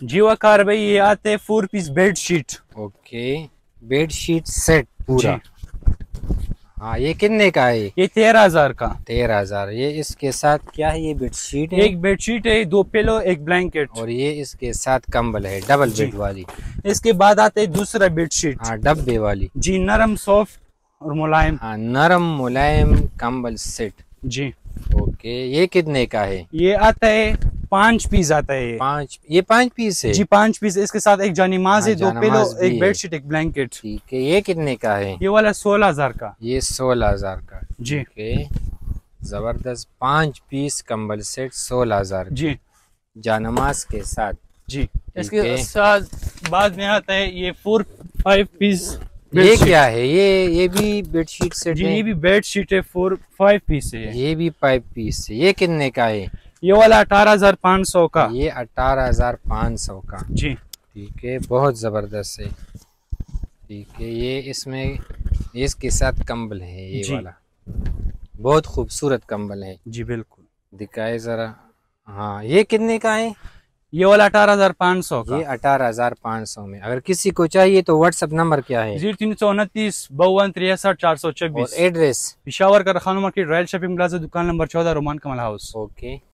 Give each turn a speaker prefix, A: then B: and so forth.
A: जी वकार भाई, ये आते हैं 4 piece bed sheet.
B: Okay, bed sheet set पूरा। हाँ, ये कितने का है?
A: ये 13,000 का।
B: 13,000। ये इसके साथ क्या है? ये बेड शीट है,
A: एक बेड शीट है, 2 पिलो, एक ब्लैंकेट,
B: और ये इसके साथ कंबल है डबल बेड वाली।
A: इसके बाद आते है दूसरा बेड शीट।
B: हाँ, डब्बे वाली।
A: जी, नरम सॉफ्ट और मुलायम।
B: हाँ, नरम मुलायम कंबल सेट।
A: जी,
B: ओके, ये कितने का है?
A: ये आता है 5 पीस आता है।
B: ये 5 पीस है?
A: जी, 5 पीस। इसके साथ एक जानीमाज है, 2 पिलो,
B: जानमाज भी
A: एक
B: है।
A: बेड शीट, एक ब्लैंकेट।
B: ठीक है, ये कितने का है?
A: ये वाला 16,000 का।
B: ये 16,000 का।
A: जी।
B: ओके, जबरदस्त। 5 पीस कंबल सेट 16,000
A: जी
B: जानमाज के साथ।
A: जी, इसके साथ बाद में आता है ये 4-5 पीस।
B: ये क्या है? ये भी बेडशीट सेट
A: जी,
B: है?
A: ये भी बेड शीट है, 4-5 पीस है।
B: ये भी 5 पीस है। ये कितने का है?
A: ये वाला 18,500 का।
B: ये 18,500 का।
A: जी,
B: ठीक है, बहुत जबरदस्त है। ठीक है, ये इसमें इसके साथ कंबल है ये वाला, बहुत खूबसूरत कंबल है।
A: जी बिल्कुल,
B: दिखाए जरा। हाँ, ये कितने का है?
A: ये वाला 18,500 का।
B: ये 18,500 में। अगर किसी को चाहिए तो व्हाट्सएप नंबर क्या है?
A: 0329 52 63 424।
B: और एड्रेस?
A: पिशावर का Khan market, royal shopping plaza, दुकान नंबर 14, रोमान कमल हाउस।
B: ओके।